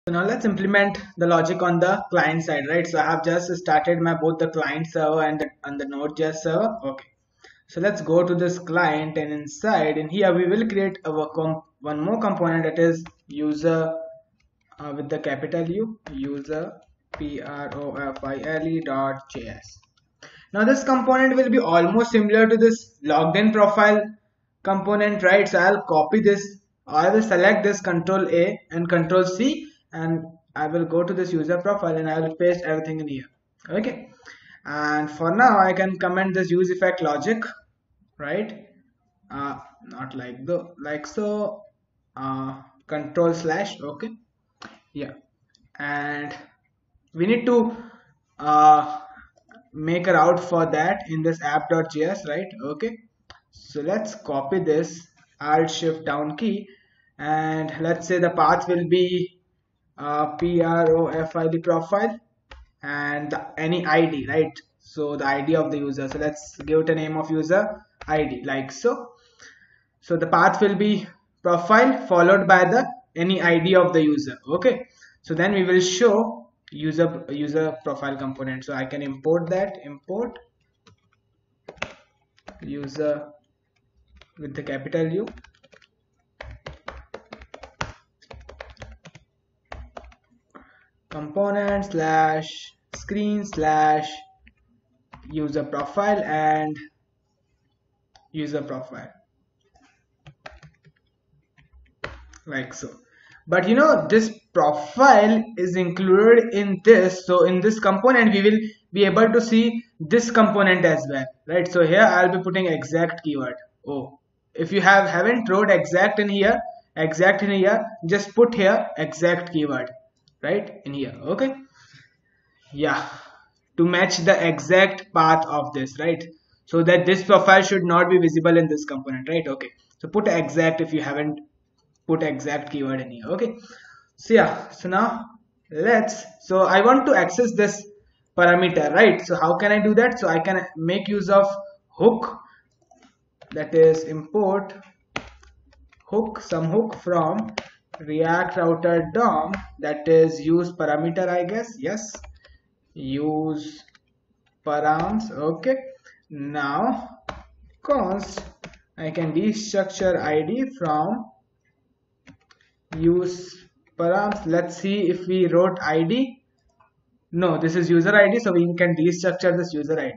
So now let's implement the logic on the client side, right? So I have just started my both the client server and the Node.js server. Okay. So let's go to this client, and inside in here we will create one more component, that is user with the capital U, user profile.js. Now this component will be almost similar to this logged in profile component, right? So I'll copy this. I will select this Control A and Control C, and I will go to this user profile and I will paste everything in here. Okay. And for now I can comment this use effect logic, right? Not like so. Control slash. Okay. Yeah. And we need to uh, make a route for that in this app.js, right? Okay, so let's copy this, alt shift down key, and let's say the path will be profile and any id, right? So the id of the user, so let's give it a name of user id, like so. So the path will be profile followed by the any id of the user. Okay, so then we will show user profile component. So I can import that, import user with the capital U, component slash screen slash user profile and user profile, like so. But you know, this profile is included in this, so in this component we will be able to see this component as well, right? So here I'll be putting exact keyword. Oh, if you haven't wrote exact in here, just put here exact keyword right in here. Okay, yeah, to match the exact path of this, right? So that this profile should not be visible in this component, right? Okay, so put exact if you haven't put exact keyword in here. Okay, so yeah, so now so I want to access this parameter, right? So how can I do that? So I can make use of hook, that is import some hook from react router DOM, that is use parameter, I guess. Yes, use params. Okay, now const I can destructure id from use params. Let's see if we wrote id. No, this is user id, so we can destructure this user id.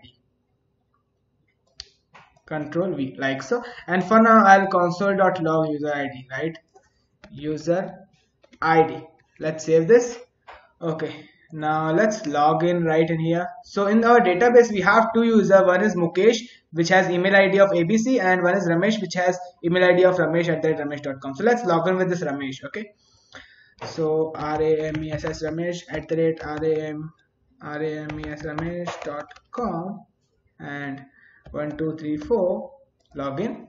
Control V, like so. And for now I'll console.log user id, right? User id. Let's save this. Okay, now let's log in right in here. So in our database we have two users. One is Mukesh, which has email id of abc, and one is Ramesh, which has email id of ramesh@ramesh.com. So let's log in with this Ramesh. Okay, so ramess ramesh @ramesramesh.com, and 1234 login,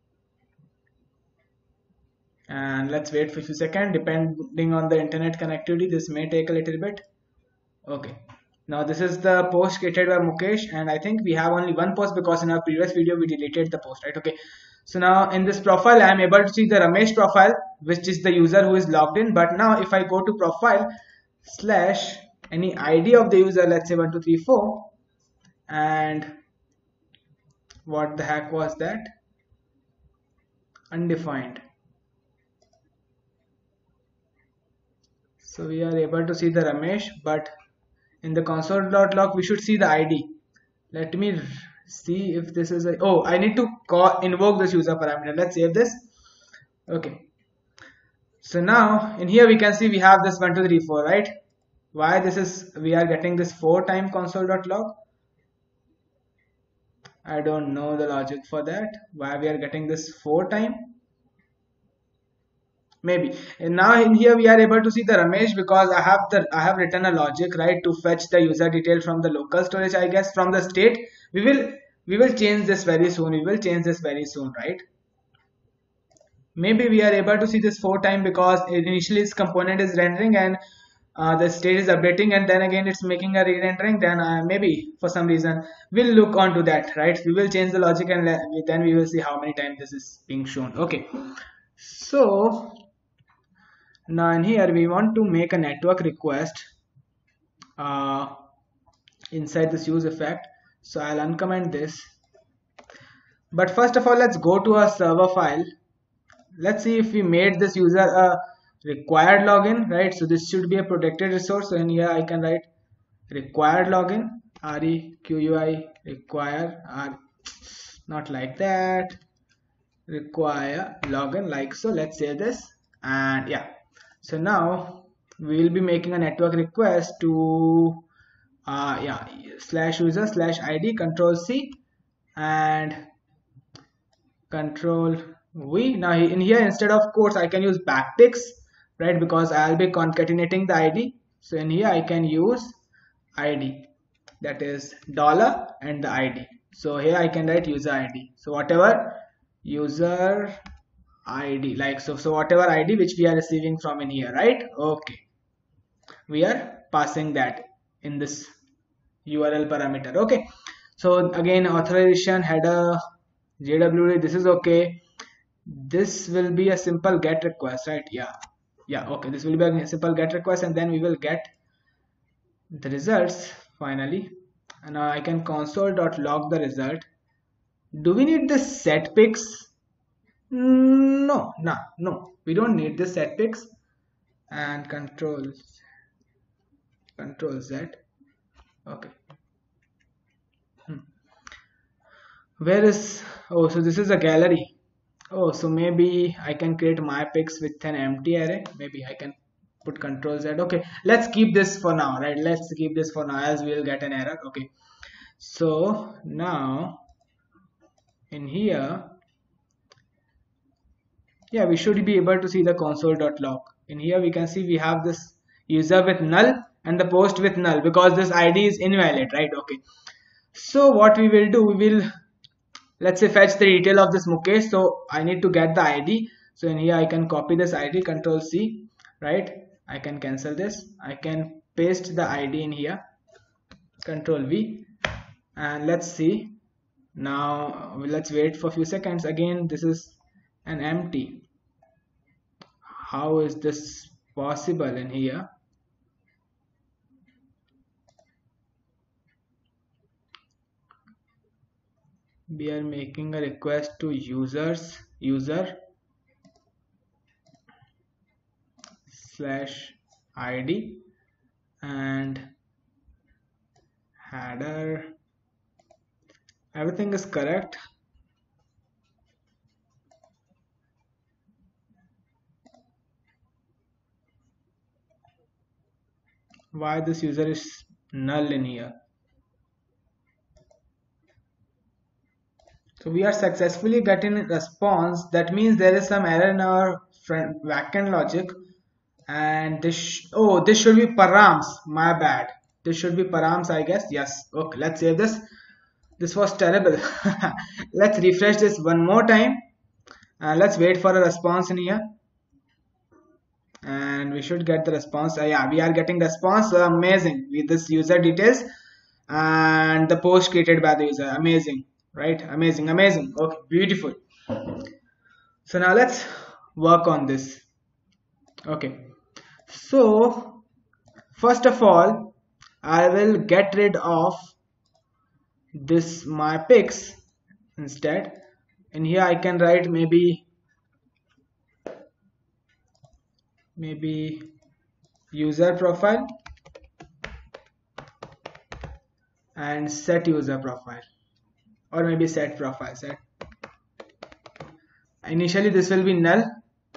and let's wait for a few seconds. Depending on the internet connectivity, this may take a little bit. Okay, now this is the post created by Mukesh, and I think we have only one post because in our previous video we deleted the post, right? Okay, so now in this profile I am able to see the Ramesh profile, which is the user who is logged in. But now if I go to profile slash any id of the user, let's say 1234, and what the heck was that? Undefined. So we are able to see the Ramesh, but in the console.log we should see the id. Let me see if this is a, oh, I need to invoke this user parameter. Let's save this. Okay, so now in here we can see we have this 1234, right? Why this is, we are getting this 4 time console.log? I don't know the logic for that, why we are getting this 4 time. Maybe. And now in here we are able to see the Ramesh because I have written a logic, right, to fetch the user detail from the local storage, I guess, from the state. We will change this very soon. Right? Maybe we are able to see this 4 time because initially its component is rendering and the state is updating, and then again it's making a re-rendering. Then maybe for some reason we'll look onto that, right? We will change the logic and then we will see how many times this is being shown. Okay, so Now in here we want to make a network request uh, inside this use effect. So I'll uncomment this. But first of all, let's go to our server file. Let's see if we made this user a required login, right? So this should be a protected resource. So in here I can write required login, requi require, not like that, require login, like so. Let's save this, and yeah, so now we will be making a network request to yeah, /user /id, control C and control V. Now in here, instead of quotes, I can use backticks, right? Because I'll be concatenating the ID. So in here I can use ID, that is dollar and the ID. So here I can write user ID. So whatever user ID, like so. So whatever ID which we are receiving from in here, right? Okay, we are passing that in this URL parameter. Okay. So again, authorization header JWT, this is okay. This will be a simple get request, right? Yeah, okay, this will be a simple get request, and then we will get the results finally. And now I can console.log the result. Do we need the set pics? No, we don't need the set pics. And control Z. Okay. Where is, oh, so this is a gallery. Oh, so maybe I can create my pics with an empty array. Maybe I can put control Z. Okay, let's keep this for now, right? Let's keep this for now, as we'll get an error. Okay, so now in here, yeah, we should be able to see the console.log. In here we can see we have this user with null and the post with null, because this ID is invalid, right? Okay, so what we will do, we will, let's say, fetch the detail of this Mukesh. So I need to get the ID. So in here I can copy this ID, control C, right? I can cancel this. I can paste the ID in here, control V, and let's see. Now let's wait for a few seconds. Again, this is an empty. How is this possible in here? We are making a request to user /id and header, everything is correct. Why this user is null in here? So we are successfully getting a response. That means there is some error in our backend logic, and this should be params. My bad. This should be params, I guess. Yes. Okay, let's save this. This was terrible. Let's refresh this one more time, and let's wait for a response in here. And we should get the response. Yeah, we are getting response. Amazing, with this user details and the post created by the user. Amazing, right? Amazing. Okay, beautiful. So now let's work on this. Okay, so first of all, I will get rid of this my pics. Instead, in here I can write maybe user profile and set user profile, or maybe set profile. Set, initially this will be null.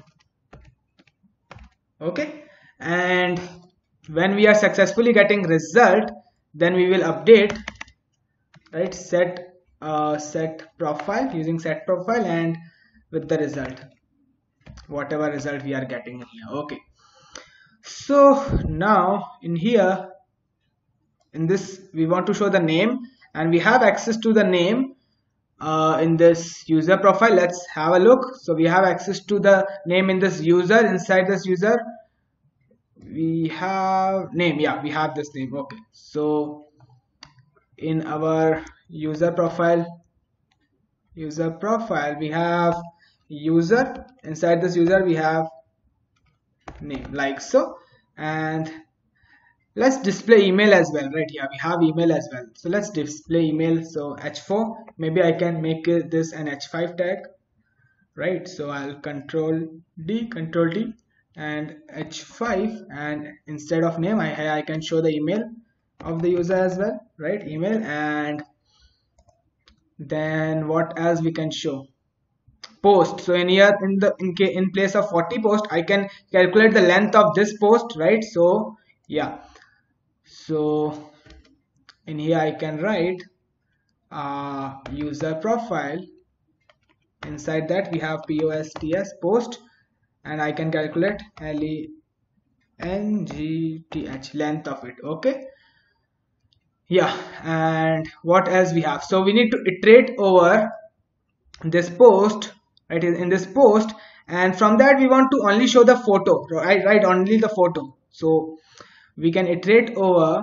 Okay, and when we are successfully getting result, then we will update, right? Set profile, using set profile, and with the result, whatever result we are getting in here. Okay, so now in here, in this, we want to show the name, and we have access to the name in this user profile. Let's have a look. So we have access to the name in this user. Inside this user we have name. Yeah, we have this name. Okay, so in our user profile we have user. Inside this user we have name, like so. And let's display email as well, right? Yeah, we have email as well, so let's display email. So h4, maybe I can make this an h5 tag, right? So I'll control D and h5, and instead of name I can show the email of the user as well, right? Email. And then what else we can show? Post. So in here, in place of 40 post, I can calculate the length of this post, right? So yeah, so in here I can write user profile. Inside that we have post, and I can calculate length, length of it. Okay, yeah. And what else we have? So we need to iterate over this post, right? In this post, and from that we want to only show the photo, right? Only the photo. So we can iterate over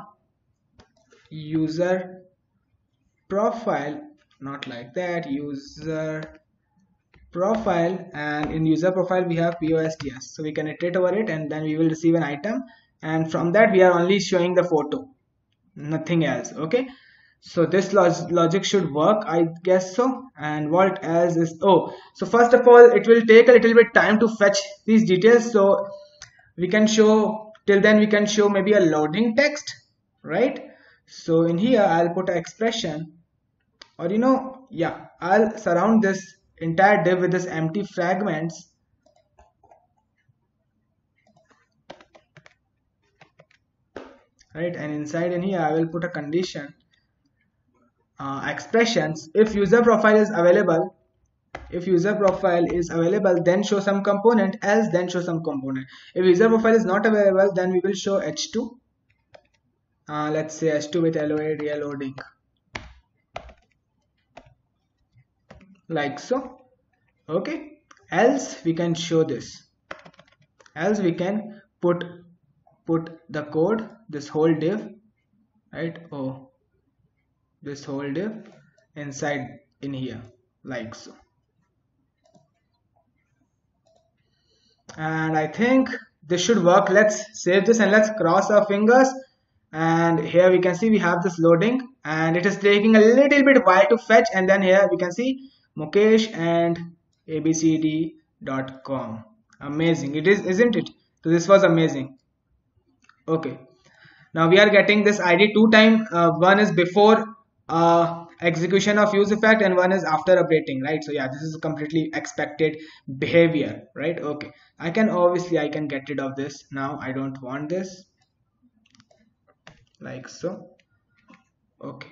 user profile, not like that, user profile, and in user profile we have posts, so we can iterate over it, and then we will receive an item, and from that we are only showing the photo, nothing else. Okay, so this logic should work, I guess so. And what else is, oh, so first of all it will take a little bit time to fetch these details, so we can show, till then we can show maybe a loading text, right? So in here I'll put an expression, or yeah, I'll surround this entire div with this empty fragments, right? And inside in here I will put a condition, expressions. If user profile is available, then show some component, else then show some component. If user profile is not available, then we will show h2, let's say h2 with load loading, like so. Okay, else we can show this, else we can put the code, this whole div, right? Oh, this whole div inside in here, like so. And I think this should work. Let's save this and let's cross our fingers. And here we can see we have this loading, and it is taking a little bit while to fetch. And then here we can see Mukesh and abcd.com. Amazing, it is, isn't it? So this was amazing. Okay, now we are getting this id two time. One is before execution of use effect, and one is after updating, right? So yeah, this is completely expected behavior, right? Okay, I can get rid of this now. I don't want this, like so. Okay,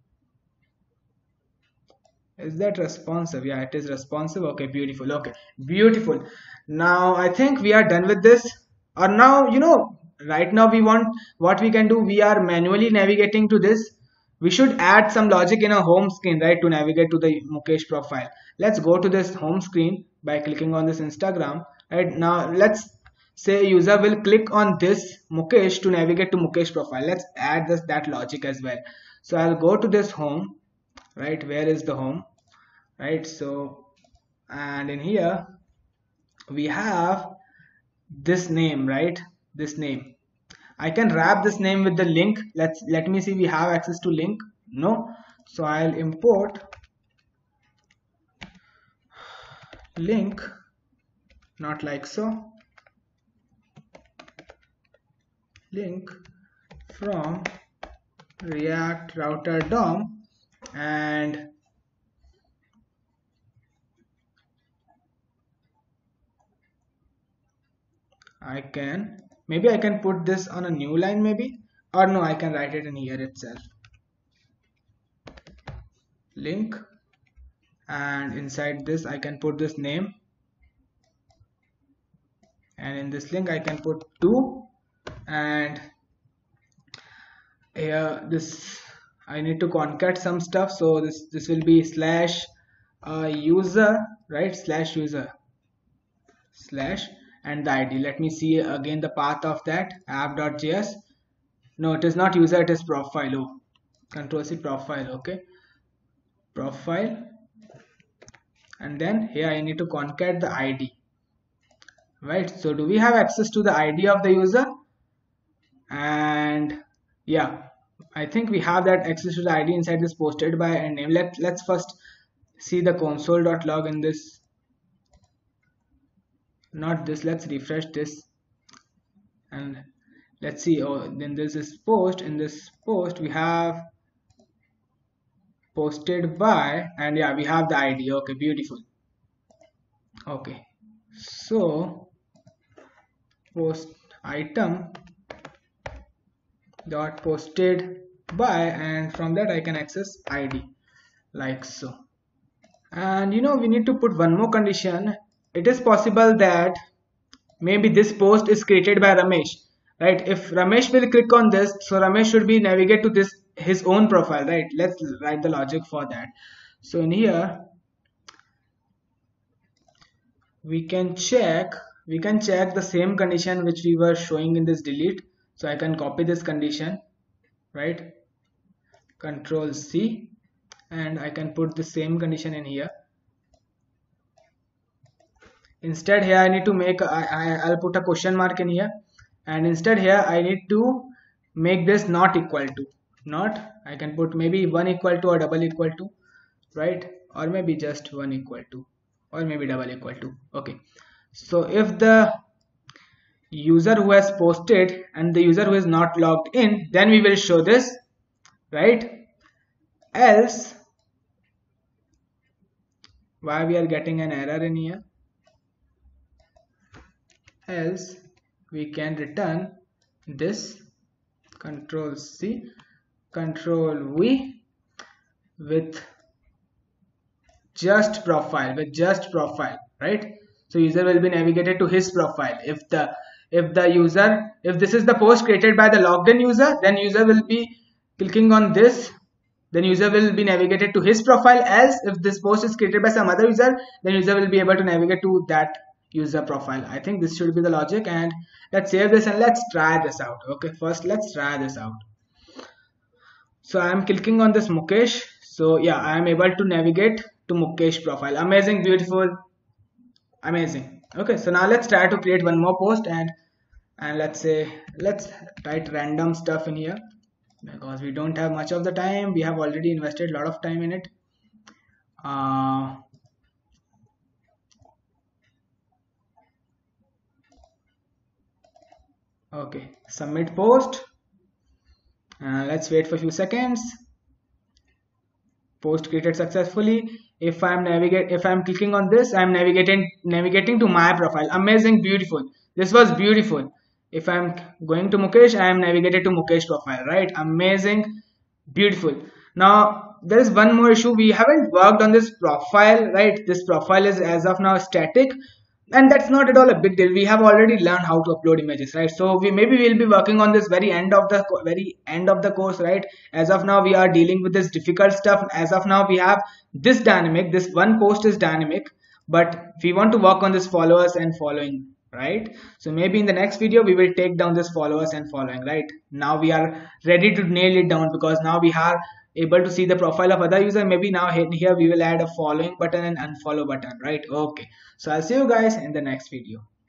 is that responsive? Yeah, it is responsive. Okay, beautiful. Okay, beautiful. Now I think we are done with this. Or now, right now we want, what we can do, we are manually navigating to this. We should add some logic in a home screen, right, to navigate to the Mukesh profile. Let's go to this home screen by clicking on this Instagram. Right now, let's say user will click on this Mukesh to navigate to Mukesh profile. Let's add that logic as well. So I'll go to this home, right? Where is the home, right? So, and in here we have this name, right? This name, I can wrap this name with the link. Let me see, we have access to link? No. So I'll import link, not like so, link from React Router DOM, and maybe I can put this on a new line, maybe, or no, I can write it in here itself, link, and inside this I can put this name, and in this link I can put 2, and here this I need to concat some stuff, so this will be slash user, right? Slash user slash, and the id. Let me see again the path of that app.js. No, it is not user, it is profile. Oh, control C, profile. Okay, profile, and then here I need to concat the id. right? So do we have access to the ID of the user? And yeah, I think we have that access to the ID inside this posted by and name. Let's first see the console.log in this, not this. Let's refresh this and let's see. Oh, then this is post. In this post we have posted by, and yeah, we have the ID. Okay, beautiful. Okay, so post item dot posted by, and from that I can access ID like so. And we need to put one more condition. It is possible that maybe this post is created by Ramesh, right? If Ramesh will click on this, so Ramesh should be navigate to this his own profile, right? Let's write the logic for that. So in here we can check the same condition which we were showing in this delete. So I can copy this condition, right? Control C, and I can put the same condition in here. Instead here I need to make I'll put a question mark in here, and instead here I need to make this not equal to, not, I can put maybe 1 equal to or double equal to, right? Or maybe just 1 equal to, or maybe double equal to. Okay, so if the user who has posted and the user who is not logged in, then we will show this, right? Else, why we are getting an error in here? Else we can return this, Control C, Control V, with just profile, right? So user will be navigated to his profile. If this is the post created by the logged in user, then user will be clicking on this, then user will be navigated to his profile. Else if this post is created by some other user, then user will be able to navigate to that user profile. I think this should be the logic, and let's save this and let's try this out. Okay, first let's try this out. So I am clicking on this Mukesh. So yeah, I am able to navigate to Mukesh profile. Amazing, beautiful, amazing. Okay, so now let's try to create one more post, and let's write random stuff in here because we don't have much of the time. We have already invested a lot of time in it. Okay, submit post. Let's wait for a few seconds. Post created successfully. If I'm clicking on this, I'm navigating to my profile. Amazing, beautiful. This was beautiful. If I'm going to Mukesh, I am navigated to Mukesh profile, right? Amazing, beautiful. Now there is one more issue. We haven't worked on this profile, right? This profile is as of now static, and that's not at all a big deal. We have already learned how to upload images, right? So we'll be working on this very end of the course, right? As of now we are dealing with this difficult stuff. As of now we have this dynamic, this one post is dynamic, but we want to work on this followers and following, right? So maybe in the next video we will take down this followers and following, right? Now we are ready to nail it down because now we are able to see the profile of other user. Maybe now here we will add a following button and unfollow button, right? Okay, so I'll see you guys in the next video.